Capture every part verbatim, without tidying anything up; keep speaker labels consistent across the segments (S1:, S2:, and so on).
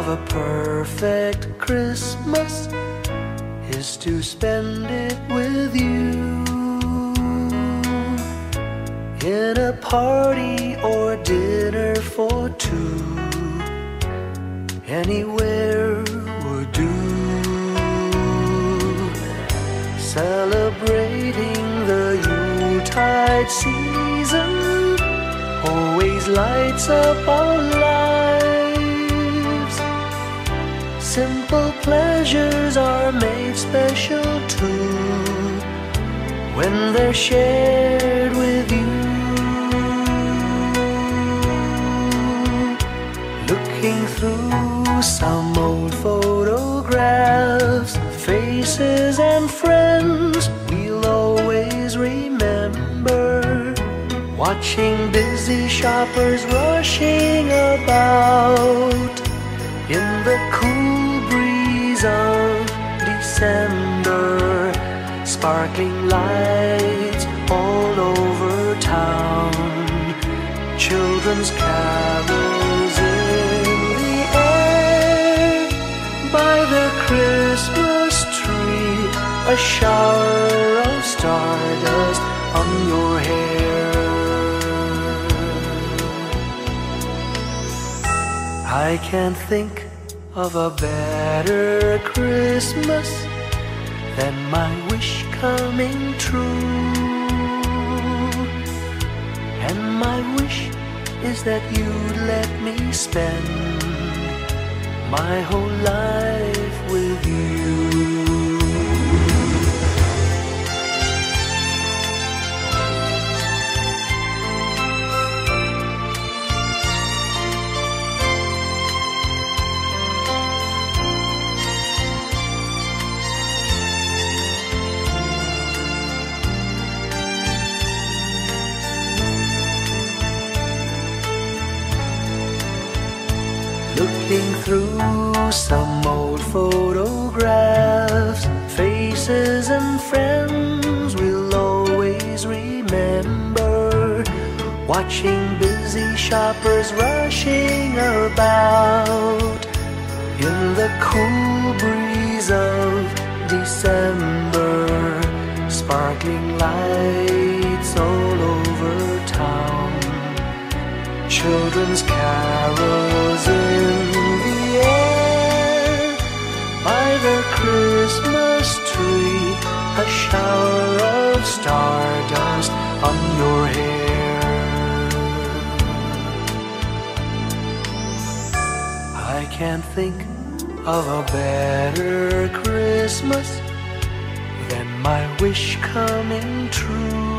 S1: of a perfect Christmas is to spend it with you, in a party or dinner for two. Anywhere would do. Celebrating the Yuletide season always lights up our lives. Simple pleasures are made special too when they're shared with you. Looking through some old photographs, faces and friends we'll always remember, watching busy shoppers rushing about in the cool breeze of December, sparkling lights all over town, children's carols in the air. By the Christmas tree, a shower of stardust on your hair. I can't think of a better Christmas than my wish coming true. And my wish is that you'd let me spend my whole life with you. Looking through some old photographs, faces and friends we'll always remember, watching busy shoppers rushing about in the cool breeze of December, sparkling lights all over town, children's carols in the air. By the Christmas tree, a shower of stardust on your hair. I can't think of a better Christmas than my wish coming true.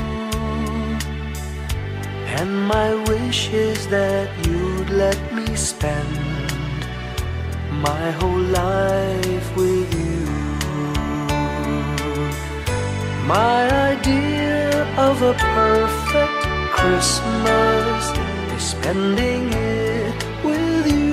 S1: And my wish is that you'd let me spend my whole life with you. My idea of a perfect Christmas is spending it with you.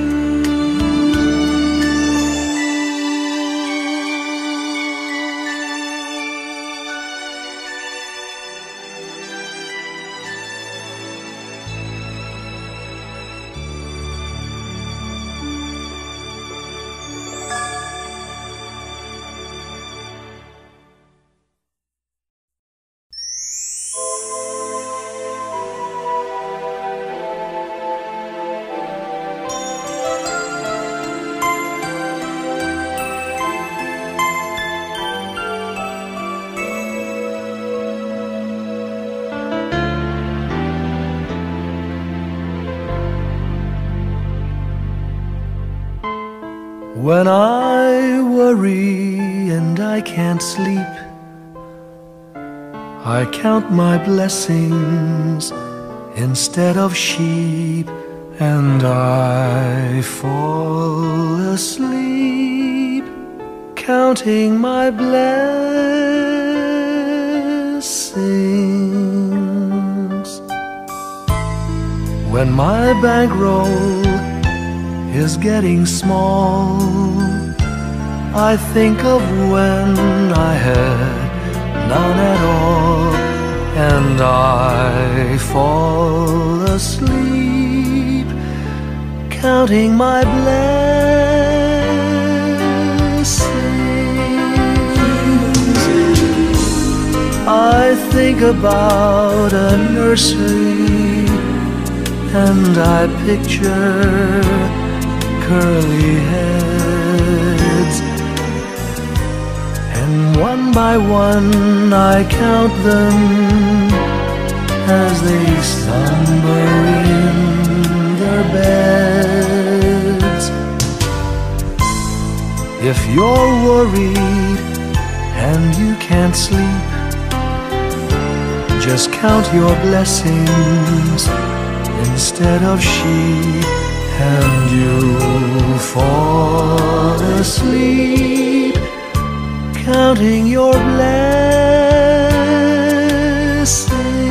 S1: When I worry and I can't sleep, I count my blessings instead of sheep, and I fall asleep counting my blessings. When my bankroll is getting small, I think of when I had none at all, and I fall asleep counting my blessings. I think about a nursery and I picture curly heads, and one by one I count them as they slumber in their beds. If you're worried and you can't sleep, just count your blessings instead of sheep, and you'll fall asleep counting your blessings.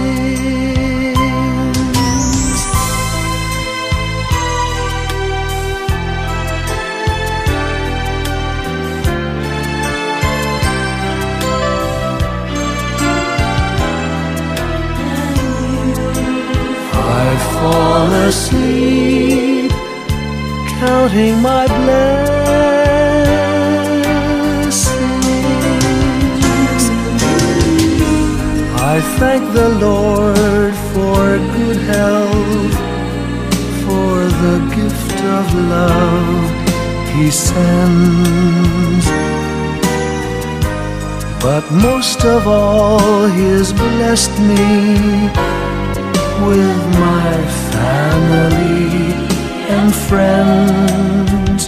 S1: I fall asleep counting my blessings. I thank the Lord for good health, for the gift of love He sends, but most of all He's blessed me with my family and friends.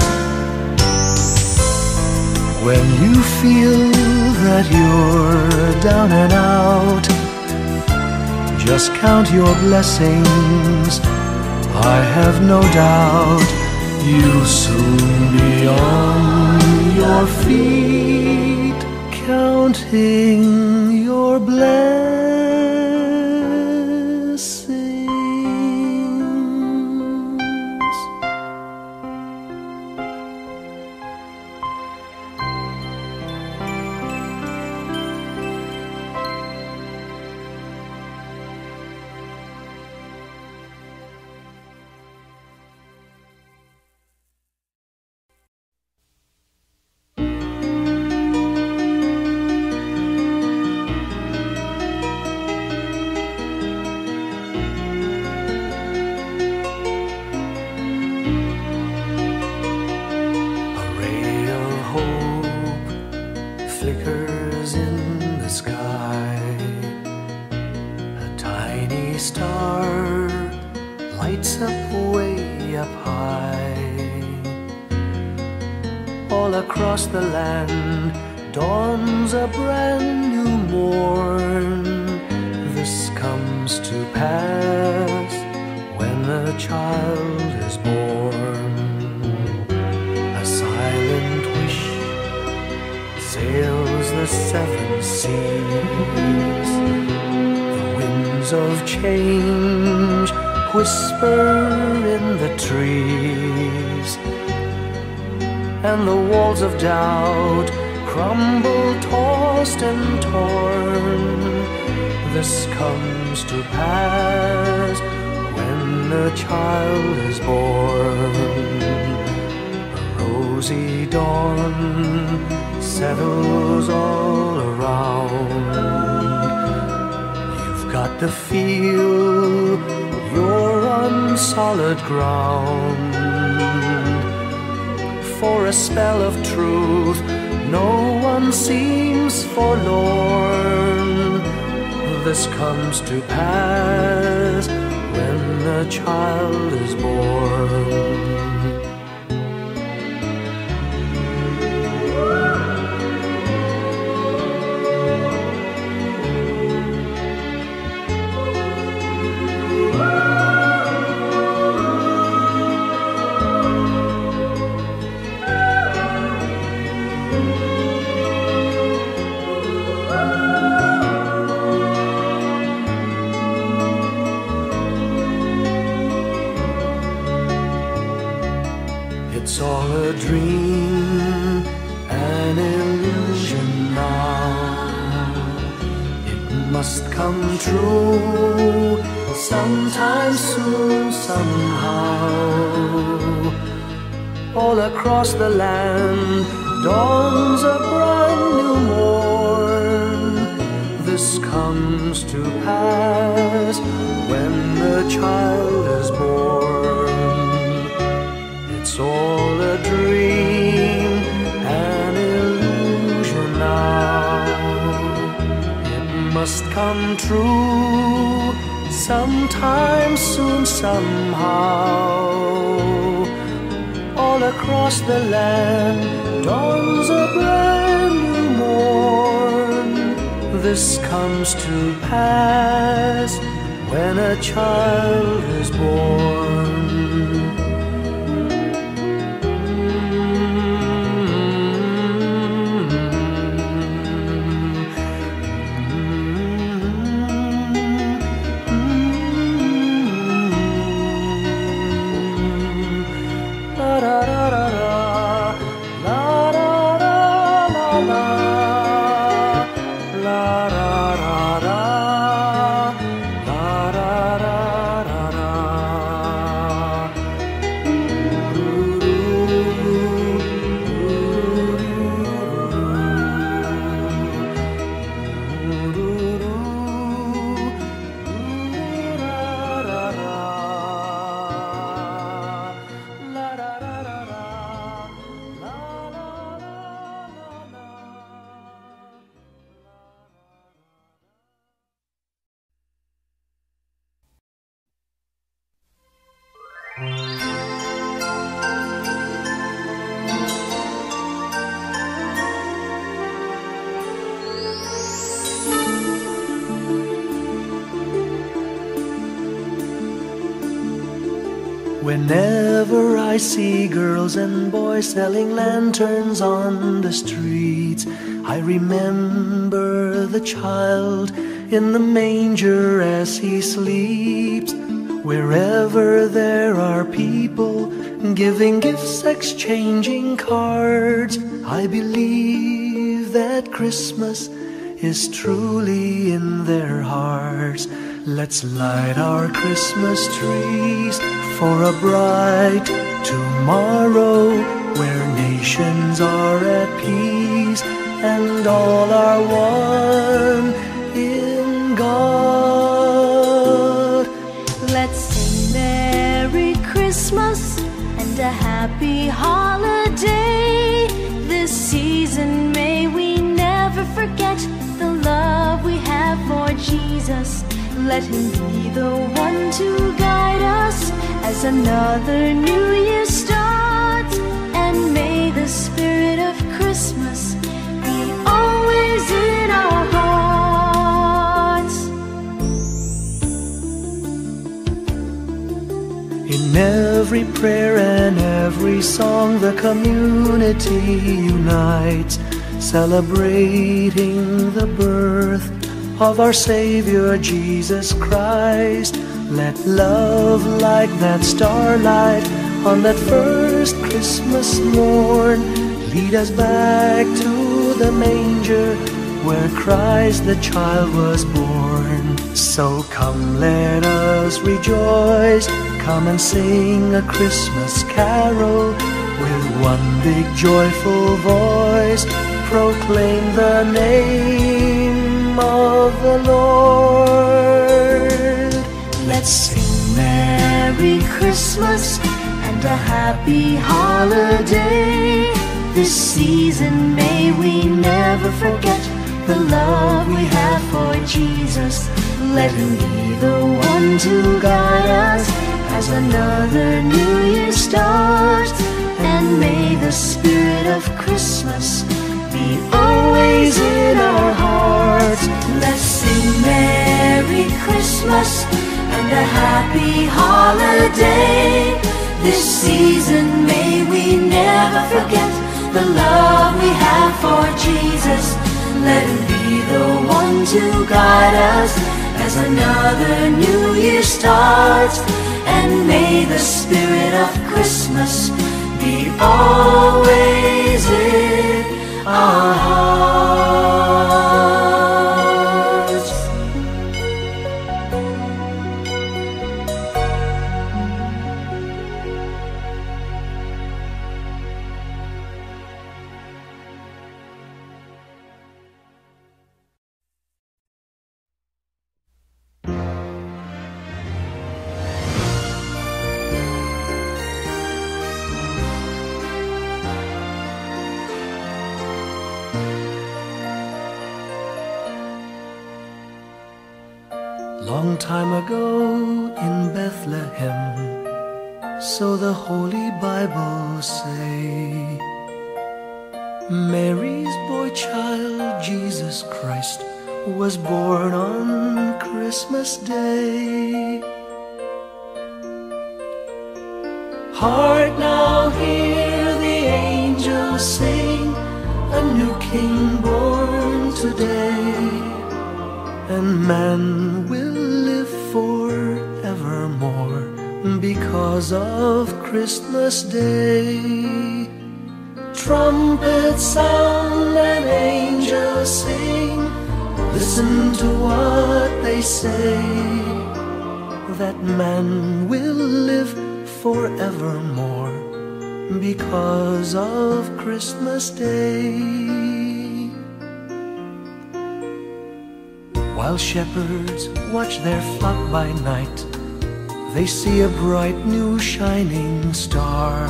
S1: When you feel that you're down and out, just count your blessings. I have no doubt you'll soon be on your feet, counting your blessings.
S2: Flickers in the sky. A tiny star lights up way up high. All across the land dawns a brand new morn. This comes to pass when a child is born. A silent wish sails the seven seas. The winds of change whisper in the trees, and the walls of doubt crumble, tossed and torn. This comes to pass when a child is born. A rosy dawn settles all around. You've got to feel you're on solid ground. For a spell of truth, no one seems forlorn. This comes to pass when a child is born. It's all a dream, an illusion now. It must come true sometime soon, somehow. All across the land dawns a brand new morn. This comes to pass when the child is born. It's all a dream, an illusion now. It must come true sometime soon, somehow. All across the land dawns a brand new morn. This comes to pass when a child is born. Whenever I see girls and boys selling lanterns on the streets, I remember the child in the manger as he sleeps. Wherever there are people giving gifts, exchanging cards, I believe that Christmas is truly in their hearts. Let's light our Christmas trees for a bright tomorrow, where nations are at peace and all are one in God.
S3: Let's sing Merry Christmas and a happy holiday. This season may we never forget the love we have for Jesus. Let him be the one to guide us as another new year starts. And may the spirit of Christmas be always in our hearts.
S2: In every prayer and every song, the community unites, celebrating the birth of our Savior Jesus Christ. Let love like that starlight on that first Christmas morn lead us back to the manger where Christ the child was born. So come, let us rejoice, come and sing a Christmas carol with one big joyful voice, proclaim the name of the Lord.
S3: Let's sing Merry Christmas and a happy holiday. This season may we never forget the love we have for Jesus. Let him be the one to guide us as another new year starts. And may the spirit of Christmas be always in our hearts. Let's sing Merry Christmas and a happy holiday. This season may we never forget the love we have for Jesus. Let him be the one to guide us as another new year starts. And may the spirit of Christmas be always in our hearts.
S2: Long time ago in Bethlehem, so the Holy Bible say, Mary's boy child, Jesus Christ, was born on Christmas Day. Hark now, hear the angels sing, a new King born today, and man will live forevermore because of Christmas Day. Trumpets sound and angels sing, listen to what they say, that man will live forevermore because of Christmas Day. While shepherds watch their flock by night, they see a bright new shining star.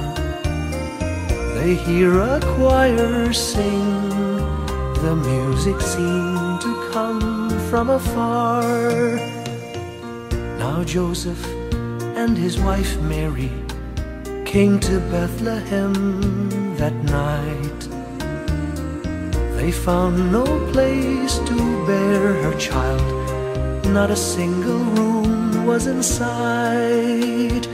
S2: They hear a choir sing, the music seemed to come from afar. Now Joseph and his wife Mary came to Bethlehem that night. They found no place to bear her child, not a single room was in sight.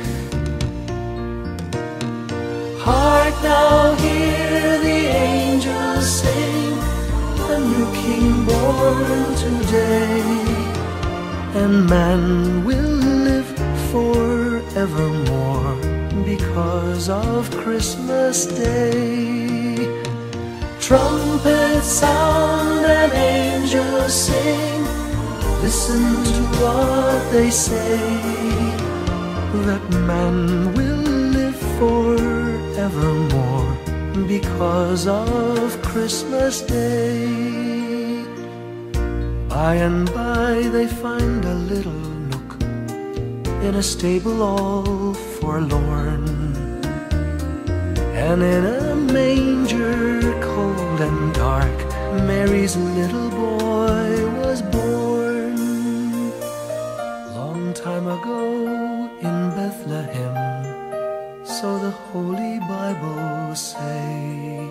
S2: Hark now, hear the angels sing, a new King born today, and man will live forevermore because of Christmas Day. Trumpets sound and angels sing, listen to what they say, that man will live forevermore because of Christmas Day. By and by they find a little nook in a stable all forlorn, and in a manger cold and dark, Mary's little boy was born. Long time ago in Bethlehem, so the Holy Bible say,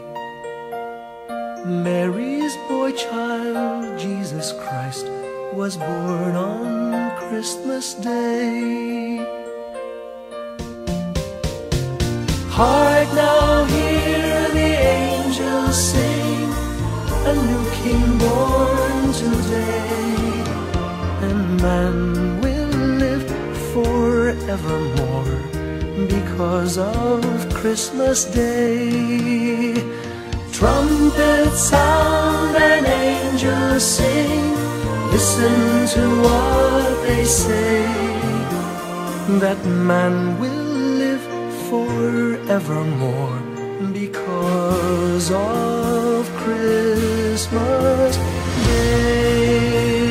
S2: Mary's boy child, Jesus Christ, was born on Christmas Day. Hark now, hear the angels sing, a new King born today, and man will live forevermore because of Christmas Day. Trumpets sound and angels sing, listen to what they say, that man will live forevermore because of Christmas Day.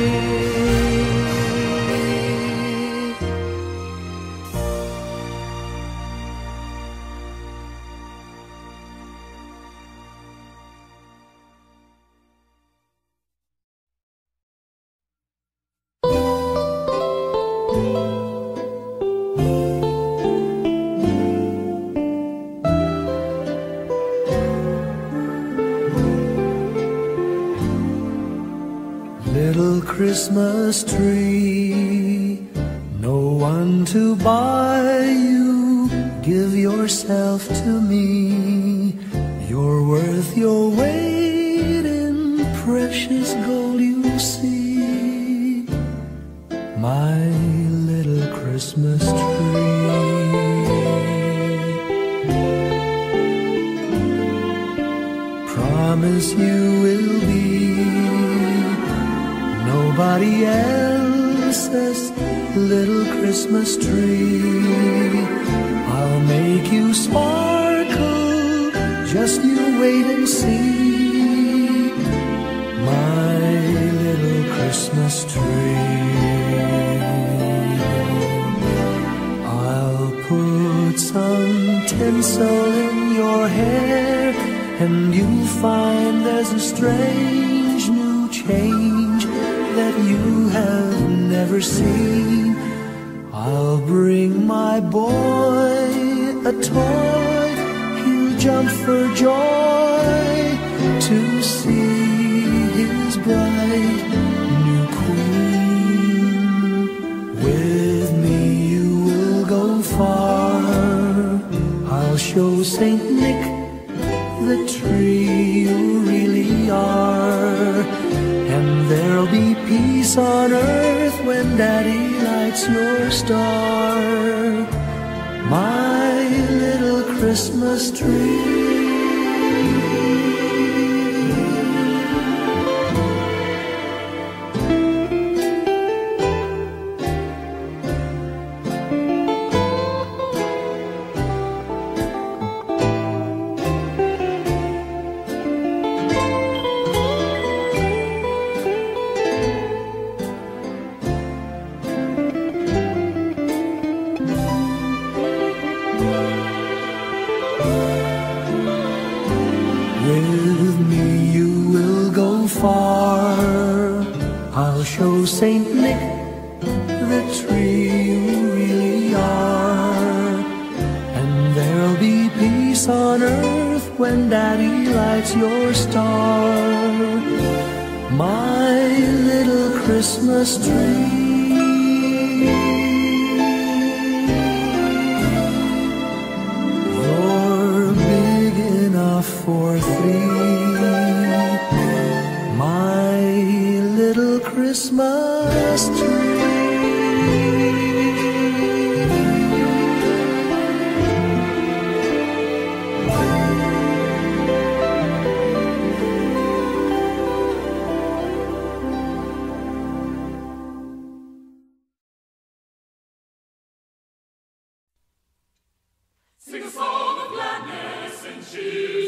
S2: Little Christmas tree, no one to buy you, give yourself to me. You're worth your weight in precious gold, you see. My little Christmas tree, promise you will be nobody else's little Christmas tree. I'll make you sparkle, just you wait and see. My little Christmas tree, I'll put some tinsel in your hair, and you'll find there's a strange new change that you have never seen. I'll bring my boy a toy, he'll jump for joy to see his bright new queen. With me you will go far, I'll show Saint Nick the tree you really are. And there'll be peace on earth when Daddy lights your star, my little Christmas tree. With me you will go far, I'll show Saint Nick the tree you really are. And there'll be peace on earth when Daddy lights your star, my little Christmas tree. For three, my little Christmas tree.
S4: Sing a song of gladness and cheer.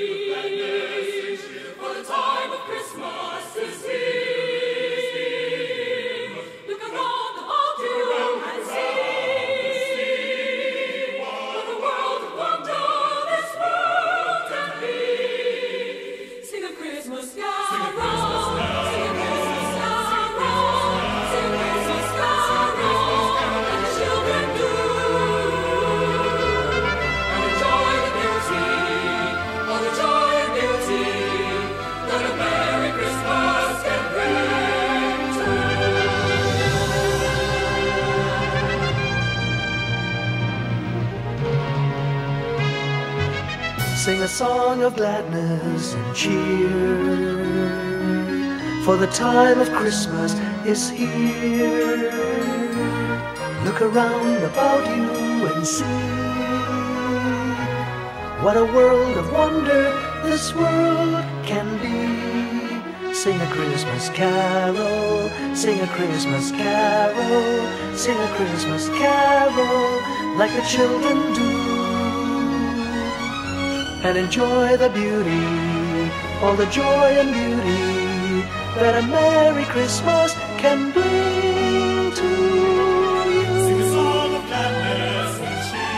S2: Sing a song of gladness and cheer, for the time of Christmas is here. Look around about you and see what a world of wonder this world can be. Sing a Christmas carol, sing a Christmas carol, sing a Christmas carol like the children do. And enjoy the beauty, all the joy and beauty that a Merry Christmas can bring to you.
S4: Sing a song of gladness and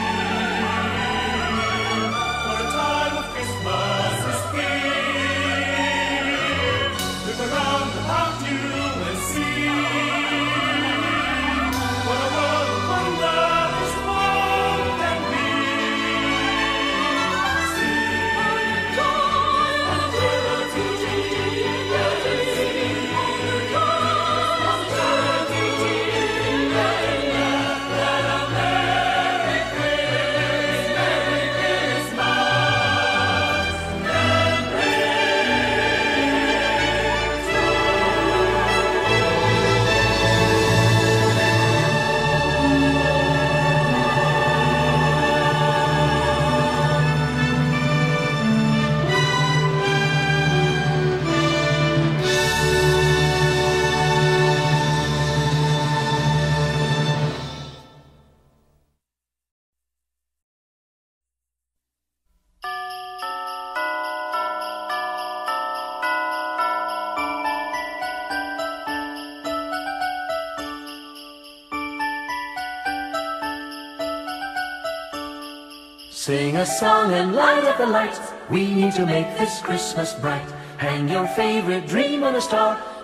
S4: cheer, for the time of Christmas is here. Look around about you and see what a world of wonder this world can be.
S2: Sing a song and light up the lights. We need to make this Christmas bright. Hang your favorite dream on a star.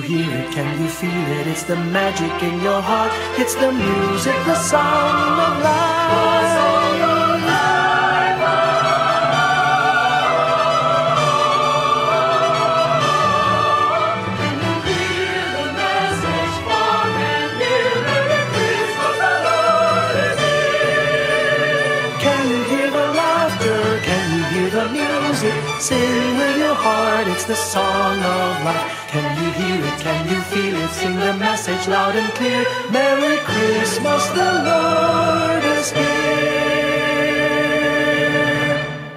S1: hear it? Can you feel it? It's the magic in your heart. It's the music, the song of life. Sing with your heart, it's the song of life. Can you hear it? Can you feel it? Sing the message loud and clear. Merry Christmas, the Lord is here.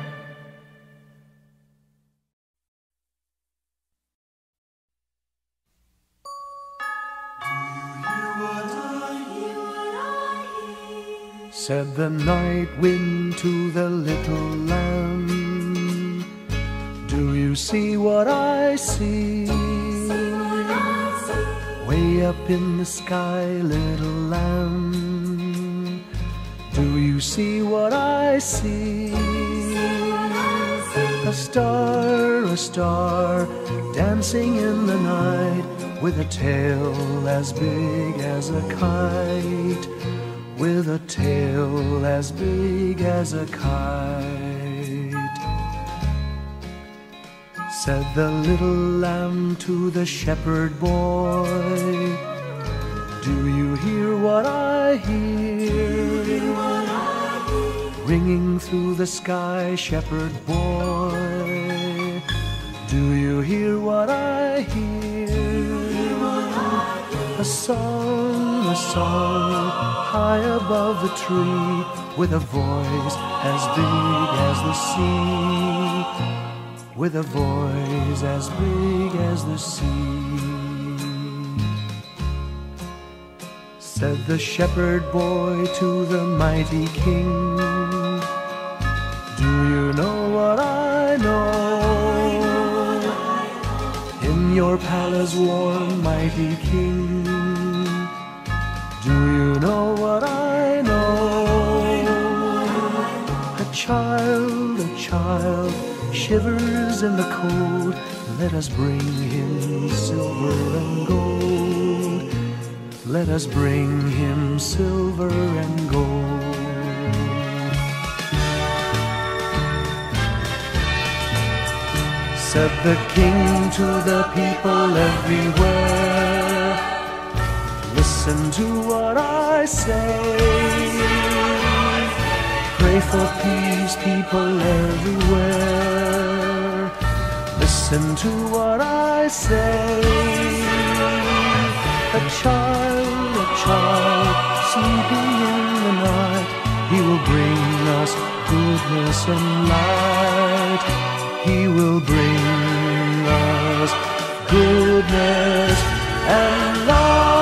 S2: Said the night wind to the little lamb, do you see what I see? Way up in the sky, little lamb, do you see what I see? A star, a star, dancing in the night, with a tail as big as a kite, with a tail as big as a kite. Said the little lamb to the shepherd boy, do you hear what I hear? Ringing through the sky, shepherd boy, do you hear what I hear? A song, a song, high above the tree, with a voice as big as the sea, with a voice as big as the sea. Said the shepherd boy to the mighty king, do you know what I know? In your palace warm, mighty king, do you know what I know? A child, a child, shivers in the cold, let us bring him silver and gold. Let us bring him silver and gold. Said the king to the people everywhere, listen to what I say. Pray for peace, people everywhere. Listen to what I say. A child, a child, sleeping in the night, he will bring us goodness and light. He will bring us goodness and light.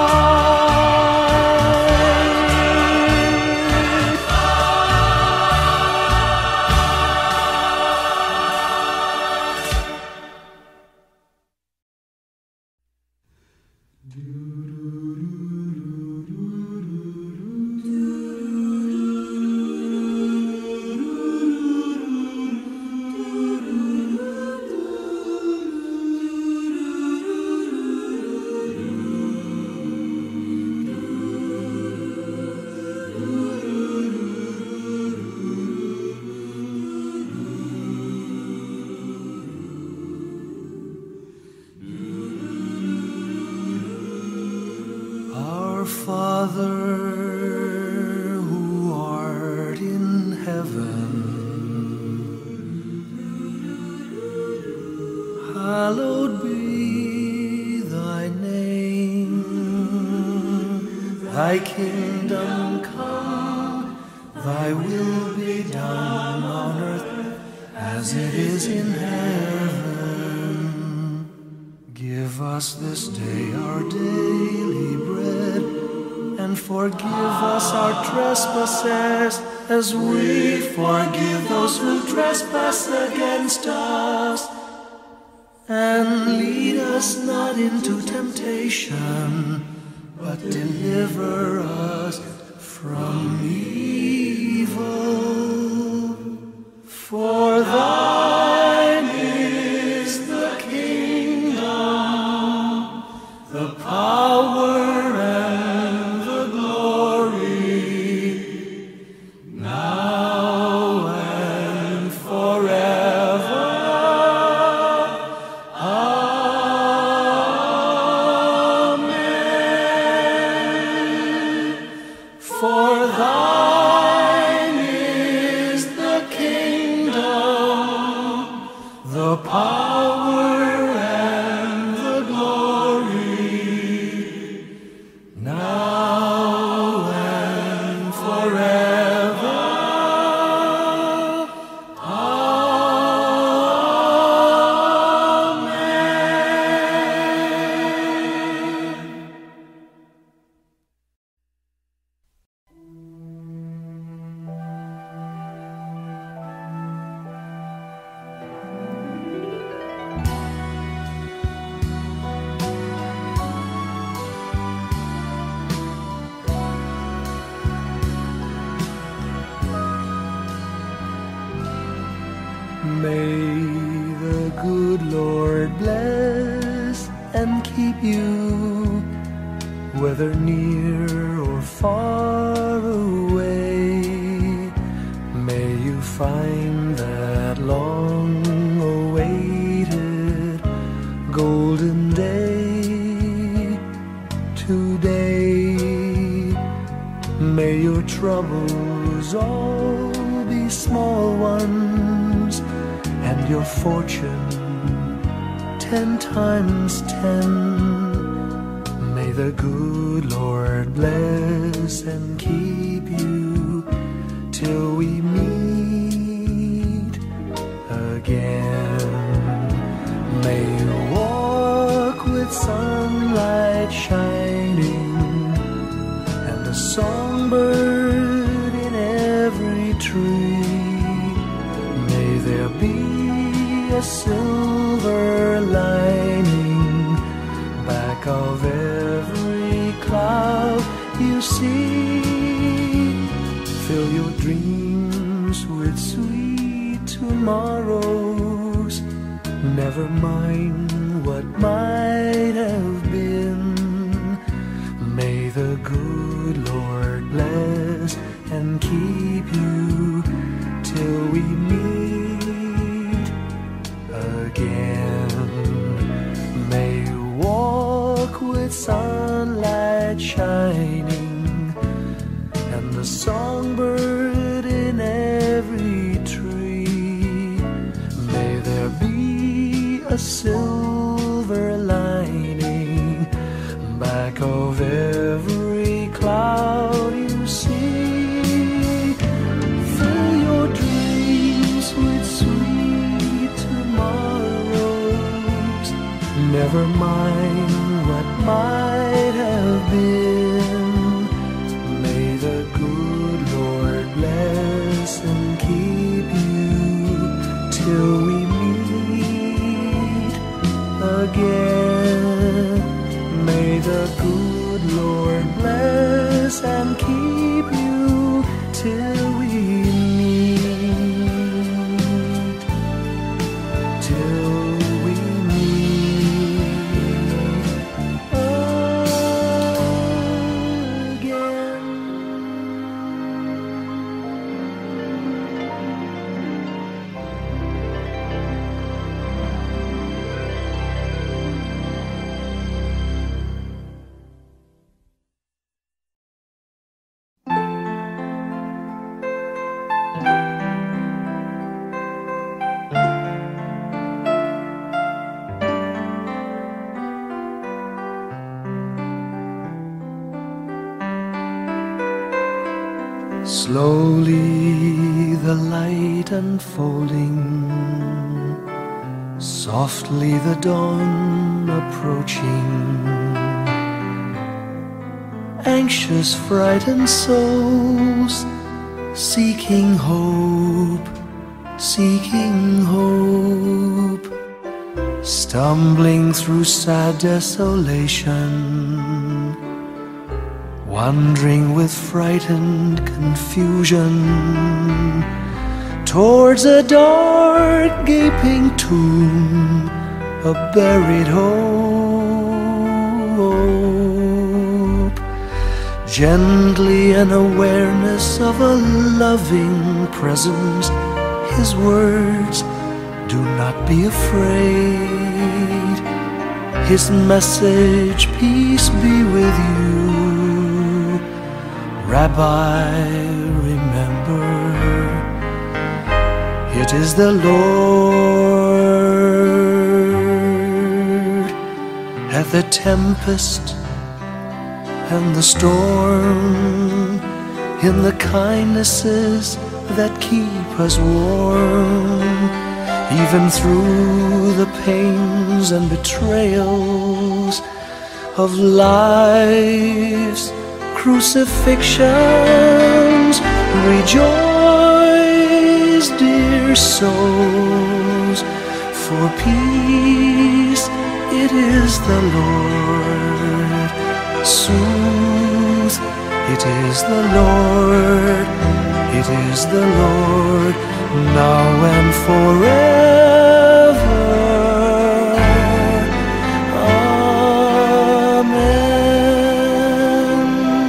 S2: Father, who art in heaven, hallowed be thy name. Thy kingdom come, thy will be done on earth as it is in heaven. Give us this day our daily bread, and forgive us our trespasses, as we forgive those who trespass against us. And lead us not into temptation, but deliver us from evil. For thine is the kingdom
S1: May the good Lord bless and keep you, whether near or far away. May you find that long-awaited golden day today. May your troubles all be small ones, and your fortune ten times ten. May the good Lord bless and keep you till we meet again. May you walk with sunlight shining and a songbird in every tree. May there be a silver lining back of every cloud you see. Fill your dreams with sweet tomorrows. Never mind what might have been. May the good Lord bless and keep you till we meet again. May you walk with sunlight shining and the songbird in every tree. May there be a silver lining back of every cloud you see. Fill your dreams with sweet tomorrows. Never mind what might have been. May the good Lord bless and keep you till we meet again. May the good Lord bless and keep you till we meet, till we meet again. Slowly the light unfolding, softly the dawn approaching. Anxious, frightened souls seeking hope, seeking hope, stumbling through sad desolation, wandering with frightened confusion towards a dark gaping tomb, a buried hope. Gently an awareness of a loving presence, His words, do not be afraid. His message, peace be with you. Rabbi, remember, it is the Lord. At the tempest and the storm, in the kindnesses that keep us warm, even through the pains and betrayals of life's crucifixions. Rejoice, dear souls, for peace it is the Lord. Soothe It is the Lord, it is the Lord, now and forever. Amen.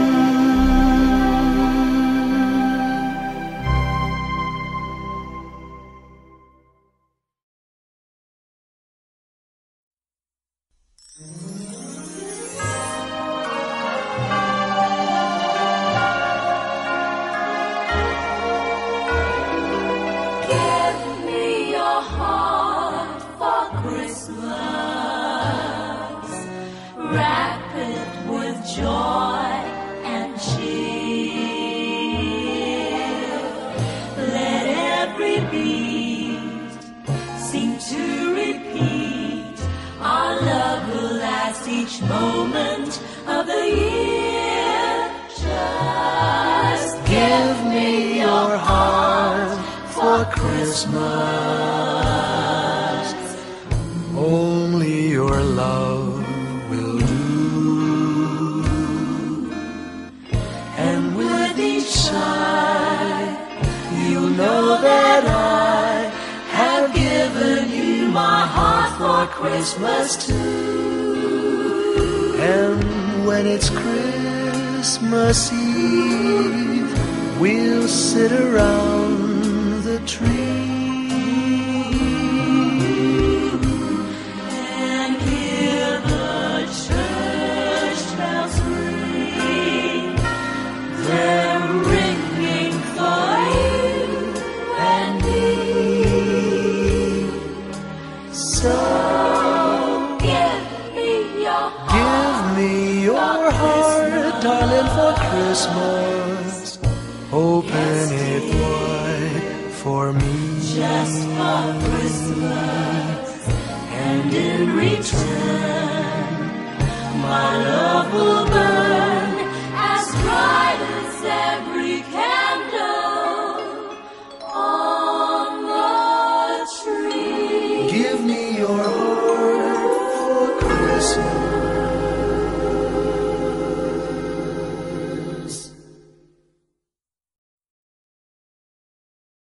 S3: Each moment of the year, just give me your heart for Christmas.
S1: Only your love will do.
S3: And with each sigh, you know that I have given you my heart for Christmas too.
S1: And when it's Christmas Eve, we'll sit around the tree
S3: and hear the church bells ring. They're ringing for you and me. So
S1: darling, for Christmas, open it wide for me.
S3: Just for Christmas, and in return, my love will burn as bright as every candle on the tree.
S1: Give me your